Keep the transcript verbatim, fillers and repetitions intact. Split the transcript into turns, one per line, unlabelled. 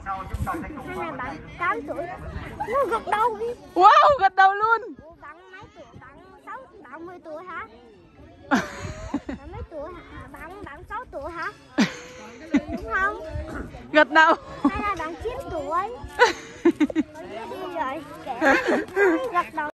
Hay là bạn tám tuổi. Nó gật đầu đi.
Wow, gật đầu luôn.
Bạn mấy tuổi? Bạn sáu, bạn mười tuổi hả? Bạn mấy tuổi hả? Bạn bạn sáu tuổi hả? Đúng không?
Gật đầu.
Hay là bạn chín tuổi? Đi rồi, kẻ gật đầu.